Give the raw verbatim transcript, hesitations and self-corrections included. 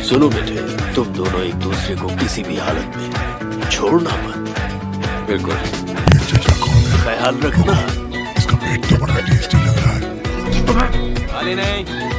सुनो बेटे, तुम दोनों एक दूसरे को किसी भी हालत में छोड़ना मत। बिल्कुल। ख्याल रखना। इसका पेट तो बड़ा टेस्टी लग रहा है। खाली नहीं।